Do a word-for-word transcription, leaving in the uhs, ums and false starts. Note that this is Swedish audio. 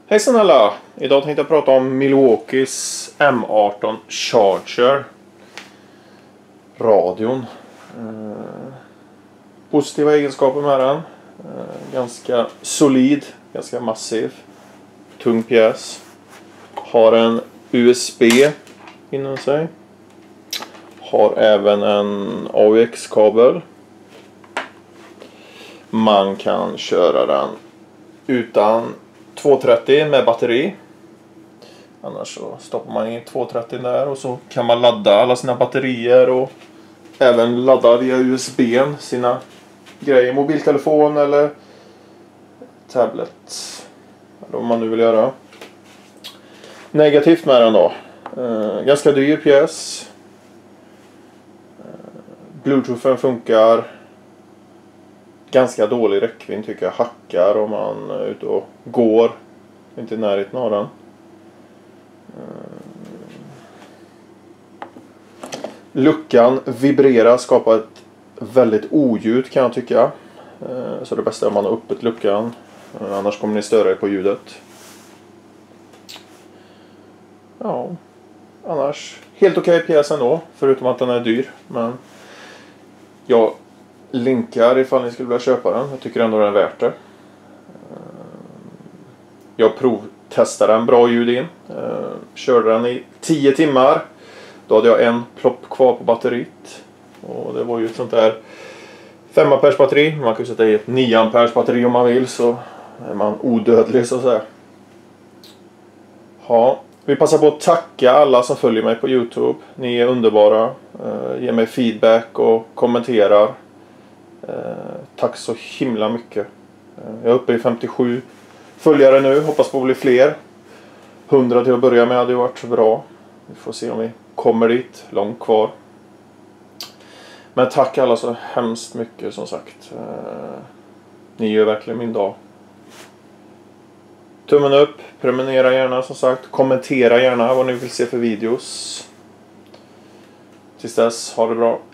Hejsan alla! Idag tänkte jag prata om Milwaukees M arton Charger. Radion. Eh, positiva egenskaper med den. Eh, ganska solid, ganska massiv. Tung pjäs. Har en U S B inom sig. Har även en A U X-kabel. Man kan köra den utan tvåhundratrettio med batteri. Annars så stoppar man in tvåhundratrettio där och så kan man ladda alla sina batterier och även ladda via U S B sina grejer, mobiltelefon eller tablet eller vad man nu vill göra. Negativt med den då. Eh, ganska dyr pjäs. Eh, Bluetoothen funkar. Ganska dålig räckvidd tycker jag. Hackar om man är ute och går. Inte i närheten av den. Luckan vibrerar, skapar ett väldigt oljud kan jag tycka. Så det bästa är om man har öppet luckan. Annars kommer ni störa er på ljudet. Ja, annars helt okej pjäs ändå. Förutom att den är dyr. Men jag linkar ifall ni skulle vilja köpa den. Jag tycker ändå den är värt det. Jag provtestade en bra ljud in. Körde den i tio timmar. Då hade jag en plopp kvar på batteriet. Och det var ju ett sånt där fem ampers batteri. Man kan sätta i ett nio ampers batteri om man vill. Så är man odödlig så att säga. Ja, vi passar på att tacka alla som följer mig på YouTube. Ni är underbara. Ge mig feedback och kommenterar. Tack så himla mycket. Jag är uppe i femtiosju följare nu. Hoppas på att bli fler. hundra till att börja med hade ju varit bra. Vi får se om vi kommer dit. Långt kvar. Men tack alla så hemskt mycket som sagt. Ni gör verkligen min dag. Tummen upp. Prenumerera gärna som sagt. Kommentera gärna vad ni vill se för videos. Tills dess, ha det bra.